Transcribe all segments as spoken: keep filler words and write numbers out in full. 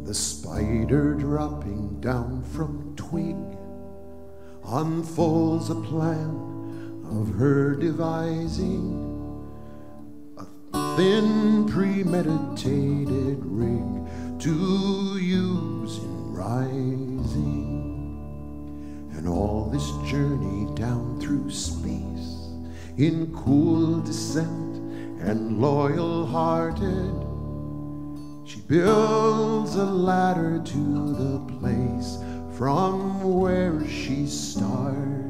The spider dropping down from twig unfolds a plan of her devising, a thin premeditated rig to use in rising. And all this journey down through space, in cool descent and loyal-hearted, she builds a ladder to the place from where she started.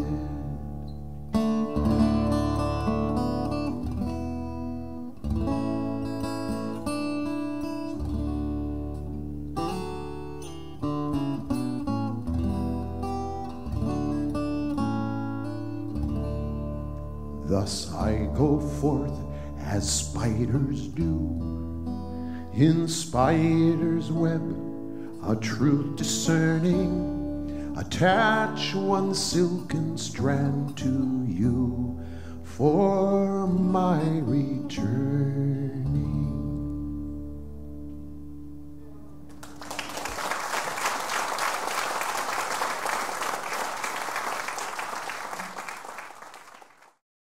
Thus I go forth as spiders do, in spider's web, a truth discerning, attach one silken strand to you for my returning.